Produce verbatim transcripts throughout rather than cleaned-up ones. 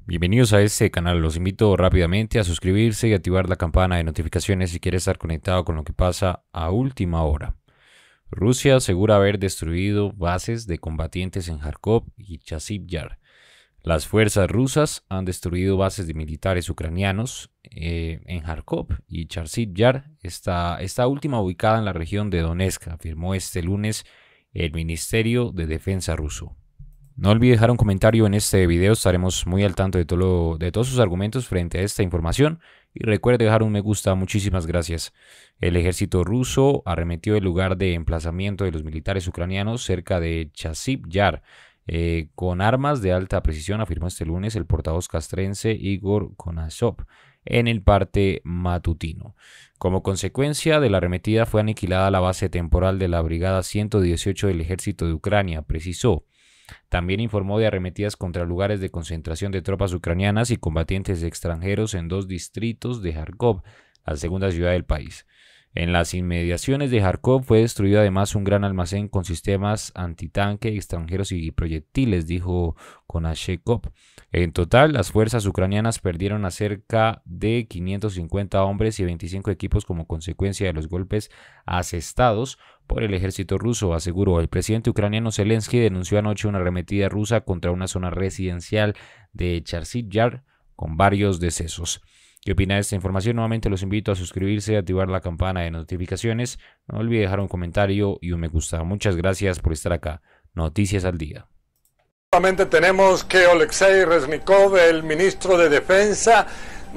Bienvenidos a este canal, los invito rápidamente a suscribirse y activar la campana de notificaciones si quieres estar conectado con lo que pasa a última hora. Rusia asegura haber destruido bases de combatientes en Kharkov y Chasiv Yar. Las fuerzas rusas han destruido bases de militares ucranianos eh, en Kharkov y Chasiv Yar, esta, esta última ubicada en la región de Donetsk, afirmó este lunes el Ministerio de Defensa ruso. No olvide dejar un comentario en este video, estaremos muy al tanto de, todo lo, de todos sus argumentos frente a esta información. Y recuerde dejar un me gusta, muchísimas gracias. El ejército ruso arremetió el lugar de emplazamiento de los militares ucranianos cerca de Chasiv Yar eh, con armas de alta precisión, afirmó este lunes el portavoz castrense Igor Konashev en el parte matutino. Como consecuencia de la arremetida fue aniquilada la base temporal de la Brigada ciento dieciocho del ejército de Ucrania, precisó. También informó de arremetidas contra lugares de concentración de tropas ucranianas y combatientes extranjeros en dos distritos de Kharkov, la segunda ciudad del país. En las inmediaciones de Kharkov fue destruido además un gran almacén con sistemas antitanque extranjeros y proyectiles, dijo Konashev. En total, las fuerzas ucranianas perdieron a cerca de quinientos cincuenta hombres y veinticinco equipos como consecuencia de los golpes asestados por el ejército ruso, aseguró. El presidente ucraniano Zelensky denunció anoche una arremetida rusa contra una zona residencial de Chasiv Yar con varios decesos. ¿Qué opina de esta información? Nuevamente los invito a suscribirse y activar la campana de notificaciones. No olvide dejar un comentario y un me gusta. Muchas gracias por estar acá. Noticias al día. Nuevamente tenemos que Oleksiy Reznikov, el ministro de Defensa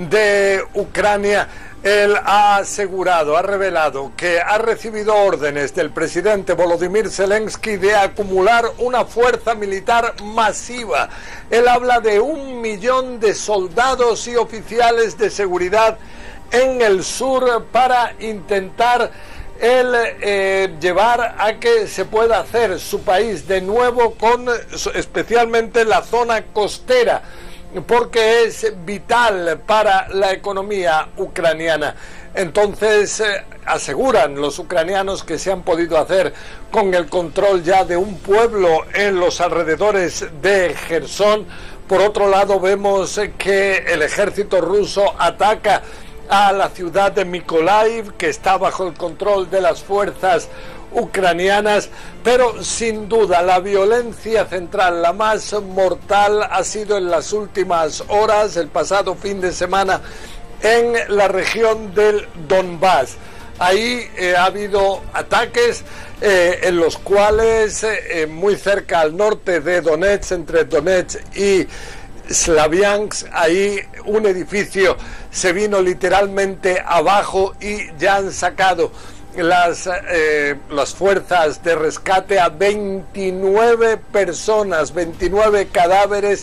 de Ucrania, él ha asegurado, ha revelado que ha recibido órdenes del presidente Volodymyr Zelensky de acumular una fuerza militar masiva. Él habla de un millón de soldados y oficiales de seguridad en el sur para intentar el eh, llevar a que se pueda hacer su país de nuevo, con especialmente la zona costera, porque es vital para la economía ucraniana. Entonces eh, aseguran los ucranianos que se han podido hacer con el control ya de un pueblo en los alrededores de Jersón. Por otro lado, vemos que el ejército ruso ataca a la ciudad de Mykolaiv, que está bajo el control de las fuerzas ucranianas, pero sin duda la violencia central, la más mortal, ha sido en las últimas horas, el pasado fin de semana, en la región del Donbass. Ahí eh, ha habido ataques eh, en los cuales eh, muy cerca al norte de Donetsk, entre Donetsk y Slaviansk, ahí un edificio se vino literalmente abajo y ya han sacado las, eh, las fuerzas de rescate a veintinueve personas, veintinueve cadáveres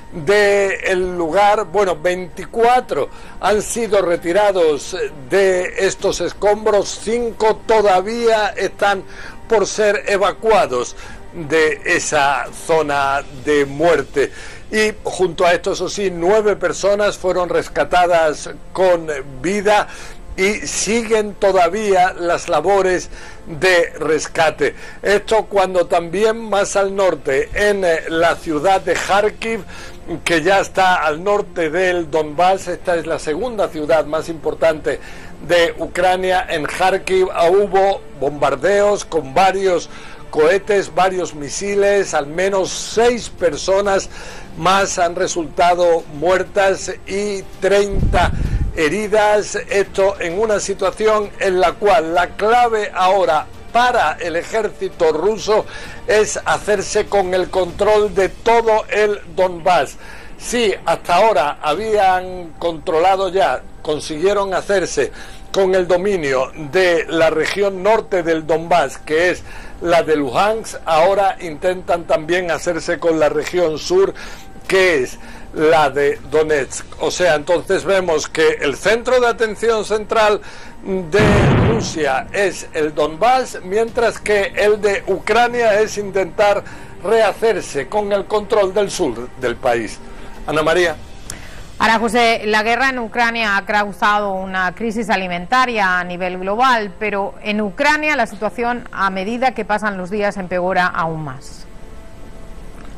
del lugar. Bueno, veinticuatro han sido retirados de estos escombros, cinco todavía están por ser evacuados de esa zona de muerte. Y junto a esto, eso sí, nueve personas fueron rescatadas con vida y siguen todavía las labores de rescate. Esto cuando también más al norte, en la ciudad de Kharkiv, que ya está al norte del Donbass, esta es la segunda ciudad más importante de Ucrania. En Kharkiv hubo bombardeos con varios cohetes, varios misiles, al menos seis personas más han resultado muertas y treinta heridas. Esto en una situación en la cual la clave ahora para el ejército ruso es hacerse con el control de todo el Donbass. Sí, hasta ahora habían controlado ya, consiguieron hacerse con el dominio de la región norte del Donbass, que es la de Luhansk. Ahora intentan también hacerse con la región sur, que es la de Donetsk. O sea, entonces vemos que el centro de atención central de Rusia es el Donbass, mientras que el de Ucrania es intentar rehacerse con el control del sur del país. Ana María. Ahora, José, la guerra en Ucrania ha causado una crisis alimentaria a nivel global, pero en Ucrania la situación, a medida que pasan los días, empeora aún más.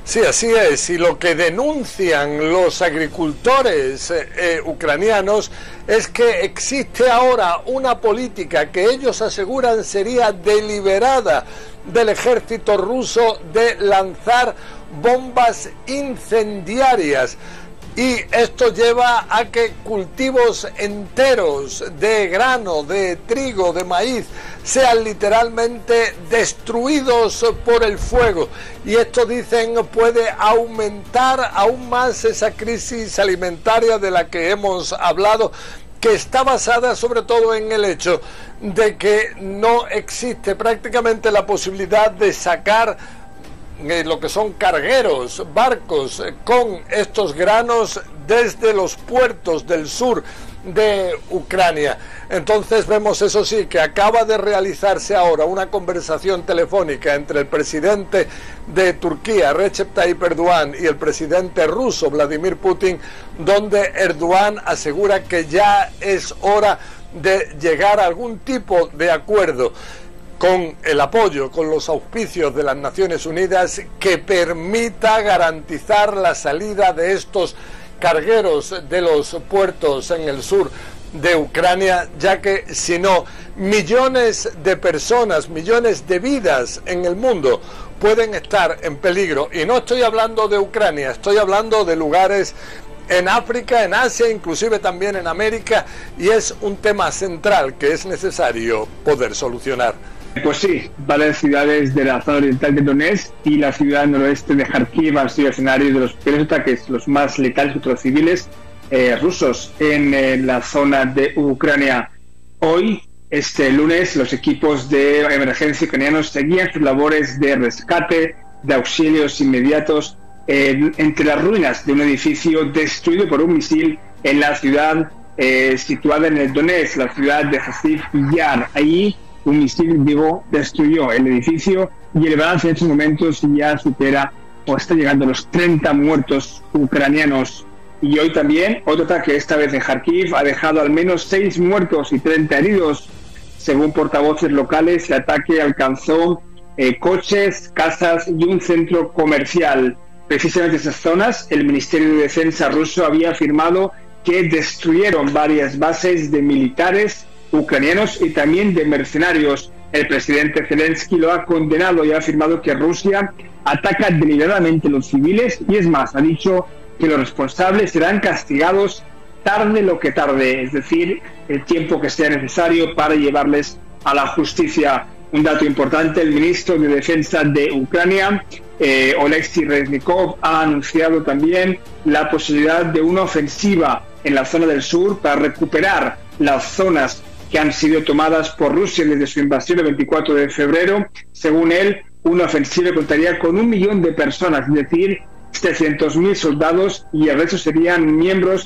Sí, así es, y lo que denuncian los agricultores eh, eh, ucranianos es que existe ahora una política que ellos aseguran sería deliberada del ejército ruso de lanzar bombas incendiarias. Y esto lleva a que cultivos enteros de grano, de trigo, de maíz, sean literalmente destruidos por el fuego. Y esto, dicen, puede aumentar aún más esa crisis alimentaria de la que hemos hablado, que está basada sobre todo en el hecho de que no existe prácticamente la posibilidad de sacar Eh, lo que son cargueros, barcos eh, con estos granos desde los puertos del sur de Ucrania. Entonces vemos, eso sí, que acaba de realizarse ahora una conversación telefónica entre el presidente de Turquía, Recep Tayyip Erdogan, y el presidente ruso, Vladimir Putin, donde Erdogan asegura que ya es hora de llegar a algún tipo de acuerdo con el apoyo, con los auspicios de las Naciones Unidas, que permita garantizar la salida de estos cargueros de los puertos en el sur de Ucrania, ya que si no, millones de personas, millones de vidas en el mundo pueden estar en peligro. Y no estoy hablando de Ucrania, estoy hablando de lugares en África, en Asia, inclusive también en América, y es un tema central que es necesario poder solucionar. Pues sí, varias ciudades de la zona oriental de Donetsk y la ciudad noroeste de Kharkiv han sido escenarios de los peores ataques, los más letales contra los civiles eh, rusos en eh, la zona de Ucrania. Hoy, este lunes, los equipos de emergencia ucranianos seguían sus labores de rescate, de auxilios inmediatos eh, entre las ruinas de un edificio destruido por un misil en la ciudad eh, situada en el Donetsk, la ciudad de Hasif Yar. Ahí un misil vivo destruyó el edificio y el balance en estos momentos ya supera o está llegando a los treinta muertos ucranianos. Y hoy también otro ataque, esta vez en Kharkiv, ha dejado al menos seis muertos y treinta heridos. Según portavoces locales, el ataque alcanzó eh, coches, casas y un centro comercial. Precisamente en esas zonas, el Ministerio de Defensa ruso había afirmado que destruyeron varias bases de militares ucranianos y también de mercenarios. El presidente Zelensky lo ha condenado y ha afirmado que Rusia ataca deliberadamente a los civiles y, es más, ha dicho que los responsables serán castigados tarde lo que tarde, es decir, el tiempo que sea necesario para llevarles a la justicia. Un dato importante, el ministro de Defensa de Ucrania, eh, Oleksiy Reznikov, ha anunciado también la posibilidad de una ofensiva en la zona del sur para recuperar las zonas que han sido tomadas por Rusia desde su invasión el veinticuatro de febrero. Según él, una ofensiva contaría con un millón de personas, es decir, setecientos mil soldados, y el resto serían miembros.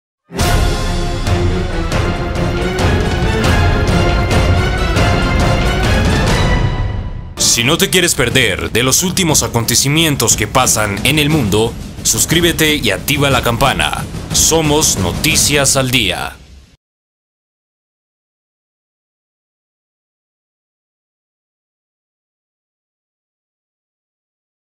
Si no te quieres perder de los últimos acontecimientos que pasan en el mundo, suscríbete y activa la campana. Somos Noticias al Día.